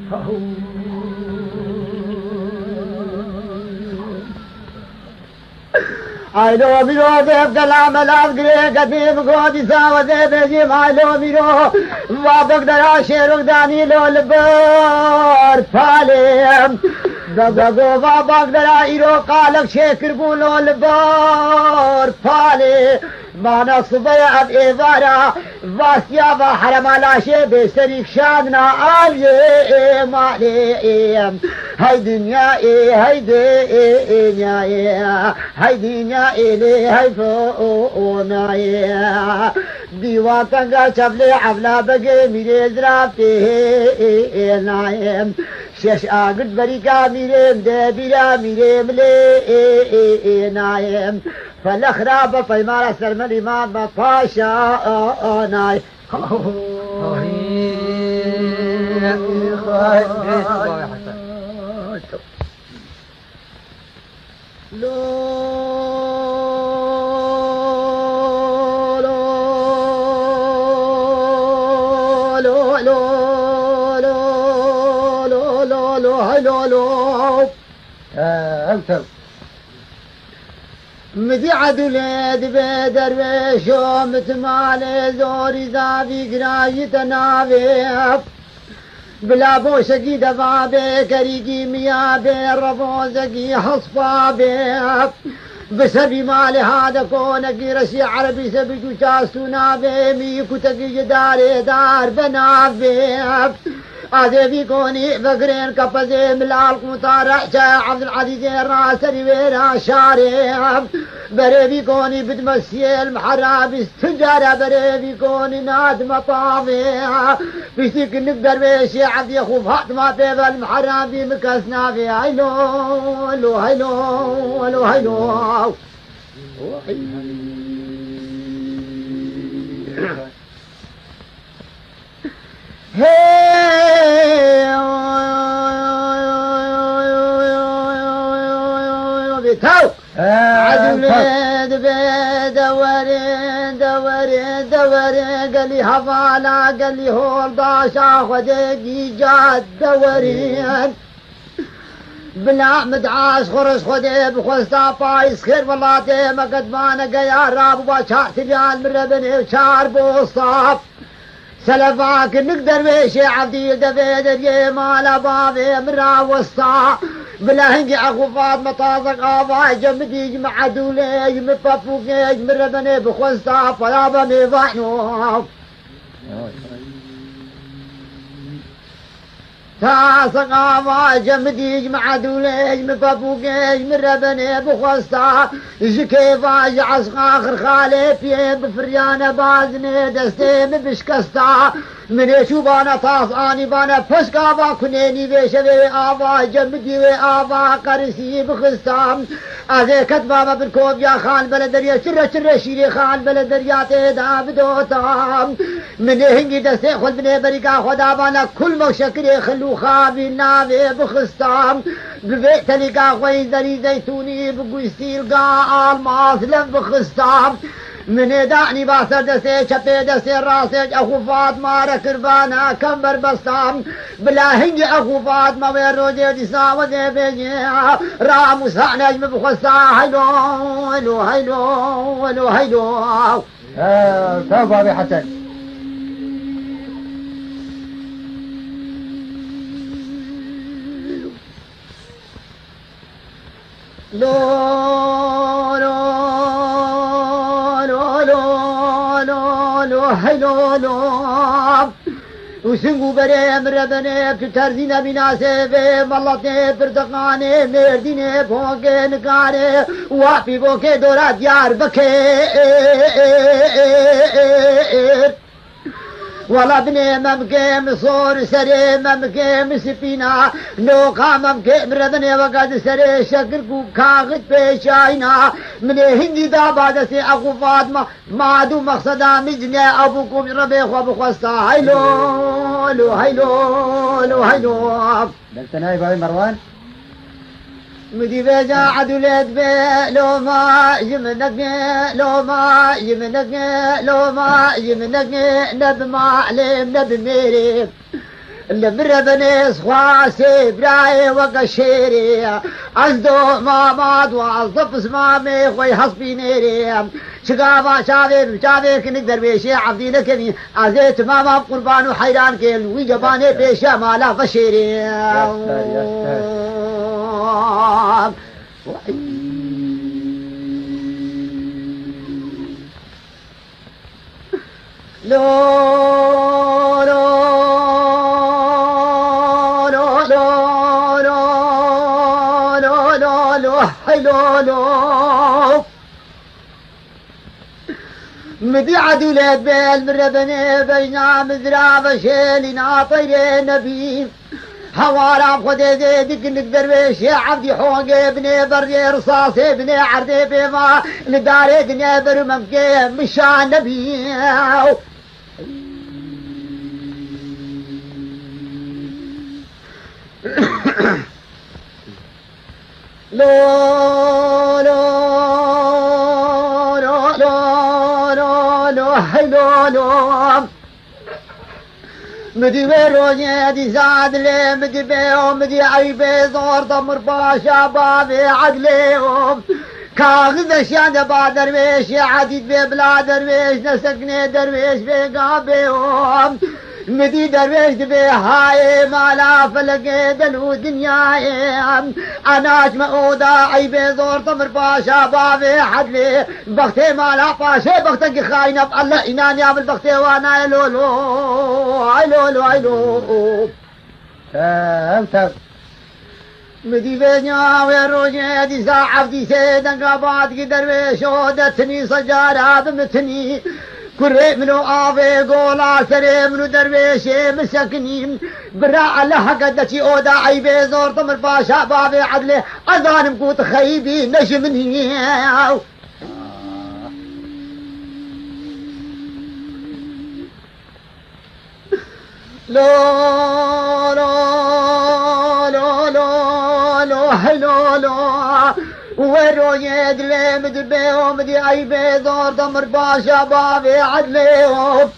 عيلو ميرو ديب كلام الازقري قديم قودي ساوى ديب يجيب عيلو ميرو وابق درا شيرك داني لو البار فالي بگو باگدرا ایرو قالب شکر بولو لبار پاله مانا صبح اب ایوارا واسیا و حرم علاشے بے سریک شادنا آلیے مالے هاي دنيا ايه هاي دنيا ايه هاي دنيا ايه هاي فونا ايه ديوا تنگا چبلے عبلا بگے میرے زرافتے نائم شش آگد بری کا میرے دے بیرا میرے ملے نائم فالأخراب فالمارا سلم الإمام باشا ناي لو لو لو لو لو لو لو لو لو أنت مدي عدلت بدر وشوم تمالي زوري زابي قراي تنافيف بلا بوشكي دفابي كريكي ميابي رفوزكي حصفابي بسبي مالي هذا كونكي رشي عربي سبي جاسونا بي ميكو تكي جداري دار بنافي آدھے کونی بگرین کپزے ملال قمطارع شاہ عبد العزيز الراس ريويرا شارع بريبي كوني بدمسي المحراب استجارة بريبي كوني ناد مطافي بيسيك نقدر بيشي عبد يخوف فاطمة بيب المحراب مكسنا في هيلو هيلو هيلو هيلو هيلو بتاو عدولد بدورين دورين دورين قال لي هفالا قال لي هول داشا خديقي جاد دورين بلا مدعاش خرش خدي بخوستا بايس خير والله ما قد ما نقيا راب وشاء تريان من ربني وشار بوصاف سلفاك نقدر بيشي عبدي دفيد يا مالا بابي مرا وسطا بلا هنجي اخو فاطمة طازق ابا جمدي مع دولي مفافوكي من ربني بخوستا فلا بني فاحنو تاسق ابا جمدي مع دولي مفافوكي من ربني بخوستا جكيفا عصق اخر خالي في بفريانة بازني دستي بشكستا من يشوفانا طاس اني بانا فسك ابا كنيني بيشوي ابا جمدي ابا قرسي بخستام اذا كتبا ما بالكوب يا خان بلدريا شر شر شيري خان بلدريا تدا بدوتام من هنجي دستي خذ بني بريكا خدا بانا كل ما شكري خلو خابي نابي بخستام ببيت لقا خوي دري زيتوني بقويستي لقا الماس لف بخستام من دعني باسر دسي شبي دسي راسي اخو فاطمة ركربانا كمبر بسام بلا هنجي اخو فاطمة وين روجي دسا وذي بيجي رامو سا نجم بخسا هيلو هيلو هيلو هيلو هيلو توبة ابي حسن لو لو هيلو لو وسنقو بري مربني بترزينا بناسي ملطني برتقاني مرديني بوكي نكاري وافي بوكي دورا ديار بكير ولا بني ممكن مصور سري ممكن مسفينا لوقا ممكن مربني وقد سري شكر كو كاغت بيشاينا من هندي دابا دسي اخو فاطمة ما دو مقصدا مجني ابوكم ربي خو بخوستا هيلو هيلو هيلو هيلو دلتنا يا مروان مدي بيجا عدولت بي لو ما يمنك لو ما يمنك لو ما يمنك نب ما علم نب ميري اللي بني صخواسي براي وقشيري عزدو ما ماد وعزف اسمامي خوي حسبي نيري شقافا شافي شافي كنقدر بيشي عبدي لكني عزيت ماما بقربان وحيران كيل ويجباني بيشا مالا فشيري يا سر يا سر لو لو لو لو لو لو لو لو لو مدي عدولات بالمرة بني بينا مزرعة بشيلنا طير نبي هوارا خدي زيدك نقدر يا عبدي حوقي بني بردي رصاصي بني عردي بما نداري دنيا برممكي مشان نبي لو لو لو لو لو لو لو مدي بيروني دي زاد لي مدي بيو مدي عيبي زور ضمر باشا بابي عقليهم كاغذ شان با درويش عديد بي بلا درويش نسقني درويش بي قابيهم مدي درويش دبي هاي مالا فلقي دلو دنياي اناش مؤودا عيبي زور ضمر باشا بابي حدلي بختي مالا باشا بختك خاينة بالله اناني عمل بختي وانا لولو لولو لولو فهمتك مدي بينيا ويروجي دي ساعة دي سيدن قابات قدر درويشودتني سجارة بمتني كري منو آوي قولا سري منو درويشي مسكني برا الله قدتي اودا عيبي زور طمر باشا بابي عدلي اذان مقوت خيبي نجمني لو لو لو لو لو لو لو ويروي دلي مدبي ومدي عيبي زور دمر باشا بابي عدليهم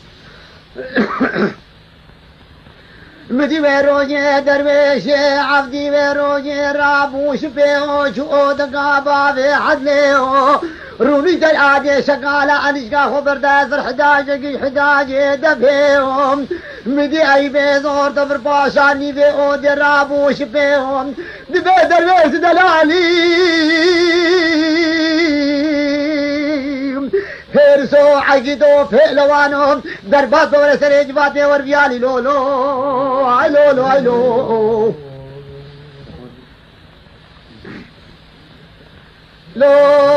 مدي ويروي درويشي عبدي ويروي رابوش بيوش ودقا بابي عدليهم روني دل عادي شقالة أنشقا خبر دازر حداجي حداجي دفيهم مدي عيبي زور دمر باشا نيبي ودي رابوش بيهم دبي درويش دلالي هرسو عقيدو فعلوانهم دربات ورا سريج باتي وربيالي لو لو لو لو لو لو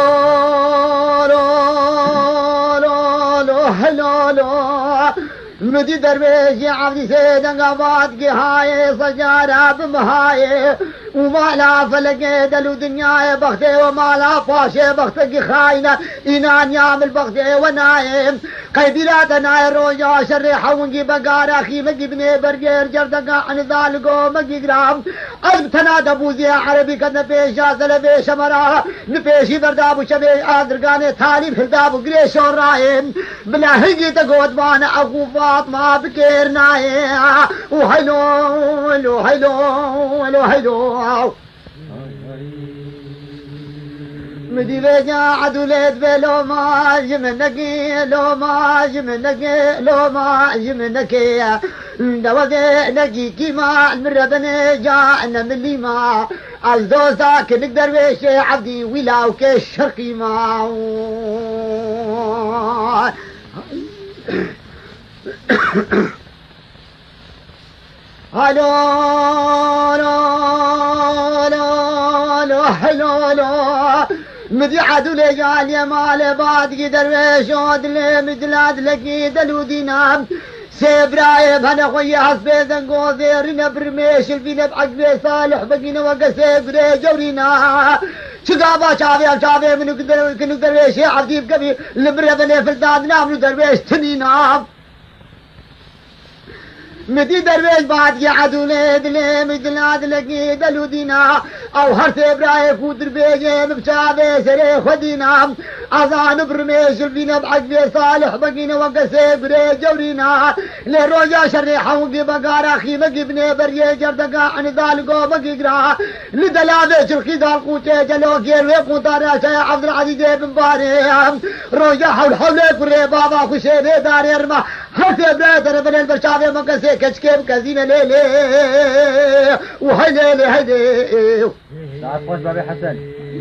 لو لو لو لو مدي درويش عبدي سيدن قبات كي هاي سجارة بمهاي وما لا فلقي دلو دنياي بختي وما لا فاشي بختي خاينة إنان يعمل بختي ونايم قيبيلات ناي روجا شريحة ونجي بقار أخي مجي بني برجير جردقا عن ذالقو مجي قرام قلب تنادى بوزي عربي كد نبيشا زلبي شمرا نبيشي بردابو شبي آدرقاني تالي بهردابو قريش ورايم بلا هجي تقود بانا أخو فاطمة بكير نايم وهلو هلو هلو هلو هلو مدي بيجا عدولت بلو ما جمنكي لو ما جمنكي لو ما جمنكي دوغي نجي كيما المربني جاءنا ملي ما الزوزاك نقدر بيش عبدي ولاو كيش شرقي ما هلو لو لو لو هلو لو مدي عدولي قال يا مال بعد قدر ويشود لي مدلاد لقي دلو دينام سيبرايب هنا خويا حسبي ذنقو ذيرنا برميش الفينا بعقبي صالح بقينا وقسي قري جورينا شقابا شافي شافي منو قدر كنو درويش يا عبدي بقبي لبرا بني فلداد نام درويش تنينا مدي درويش بعد يا عدولي دلي مدلاد لقي دلو دينا او هرس ابراهيم كودر بيجي مبشابي سري خدينا اذان برميش الفينا بعقبي صالح بقينا وقسي قري جورينا لروجا شريحة وقي بقار اخي مقي بني بري جردقا عن ذالقو بقي قرا لدلابي شرخي دال قوتي جلو كير ويقو طاري شاي عبد العزيز بن باري روجا حول حولي قري بابا خشيني داري ارمى حسب لا تربنا البشافة مكسي كشكيب كزينة ليلي وهيلي لهيلي. تعال خوش بابي حسن.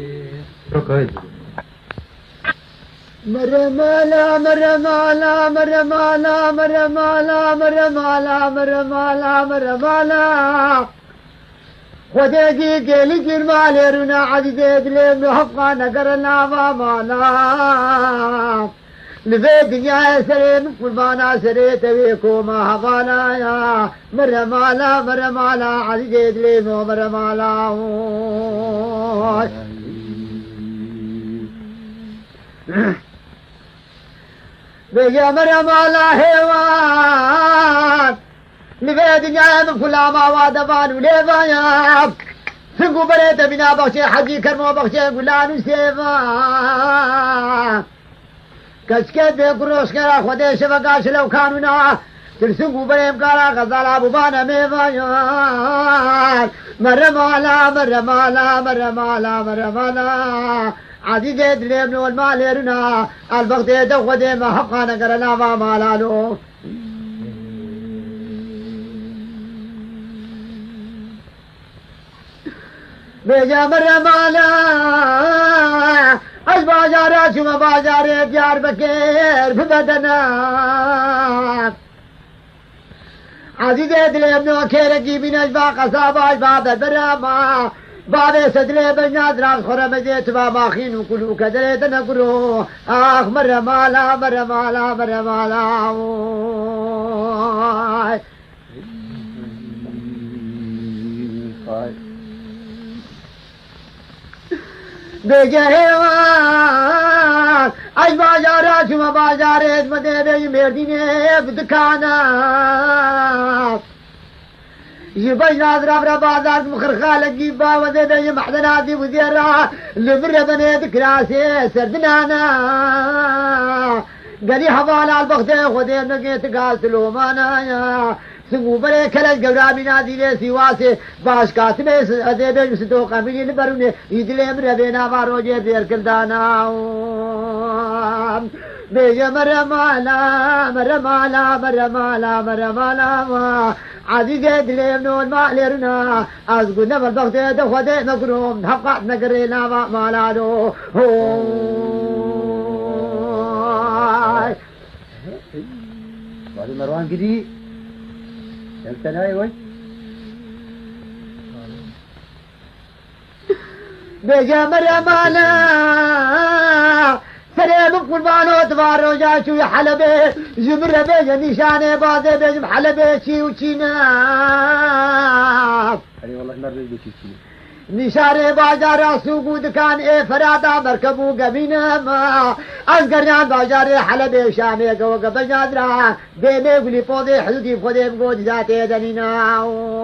مرة مالا مرة مالا مرة مالا مرة مالا مرة مالا مرة مالا مرة مالا خديجي قيلي جير مالي رونا عديد لي حقا نقرنا مالا لفي دنيا سرين قربانا سريت بيكو ما هبانا يا مرة مالا مرة مالا عديد لي مرة مالا بيجا مرة مالا هيوان لفي دنيا من فلاما وادبان وليفايا سنقو بريت بنا بخشي حجي كرمو بخشي قلانو سيفا كشكت بيقروش كرا خودي شفقاش لو كانونا ترسنقو بريم كارا غزالا ببانا ميفايا مرة مالا مرة مالا مرة مالا مرة مالا عزيز دليم والمال يرنا البغد دخودي ما حقا نقرنا ما مالالو بيجا مرة مالا از بازارات شما بازار ديار بكير ببدنا عزيز دليم كيركي بين اجبا قصاب اجبا ببراما بابي سدلي بجناد راس خرم جيت بابا خين وكلو كدري تنقرو اخ مرة مالا مرة مالا مرة مالا بيجا هيوان اج بازارات شما بازارات مدي بيجي مرديني بدكانا يبين ناظر أبرا بازار مخرخا لقي با وزيدا يمحدنا دي وزيرا لبرا بنيت كراسي سردنانا قالي حوالا البختي خودي نقيت قاسلو مانا سنقو بري كلاش قبرامي نادي لي سيواسي باش كاتمي أدي بيج ستوقع مني لبروني يدلي مرة بينا ماروجي دير كلدانا بيجا مرة مالا مرة مالا مرة مالا مرة مالا عزيز دليم نون مالرنا أزقو نفر بغتي دخودي مقروم حقا نقرينا مالالو بعد مروان قدي يمتناي وي بيجا مرة مالا سلام قربانو تبارو جاشو يا حلبي جمرة بيجا نشاني بازي بيجم حلبي شي وشينا أي والله ما رضي بشي نشاني بازار سوق ودكان ايه فرادا مركبو قبينا ما أذكرنا بازار حلبي شامي قوة بجادرا بيمي قولي فوضي حدودي فوضي مقود ذاتي دنينا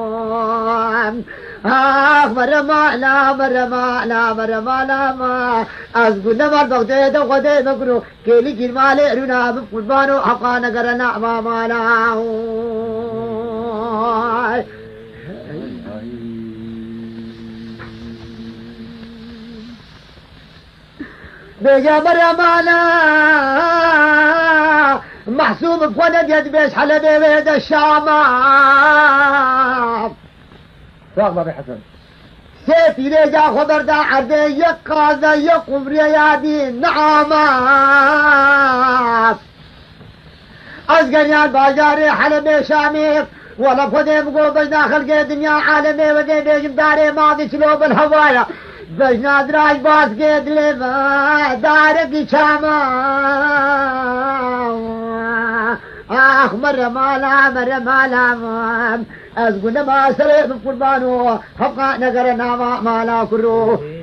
آخ مرة مالا مرة مالا مرة مالا ما أزقو نمر بغدي دو غدي مقرو كيلي جير مالي رونا بقربانو حقا نقرنا ما مالا بيجا مرة مالا محسوب بخوند يد بيش حلبي ويد الشامات صاغ بابي حسن سيفي رجع خبر دا عردي يقاذا يقوم ريادي نعمات أزقنيان بازاري حلبي شاميك ولا فدي بقول بجنا خلق الدنيا عالمي ودي بيجم داري ماضي شلو بالهوايا بجنا دراج باس قيد لما دارك شاما آخ مرة مالا مرة مالا أزقنا ما سرير بقربانو حقا نقرنا ما مالا كرو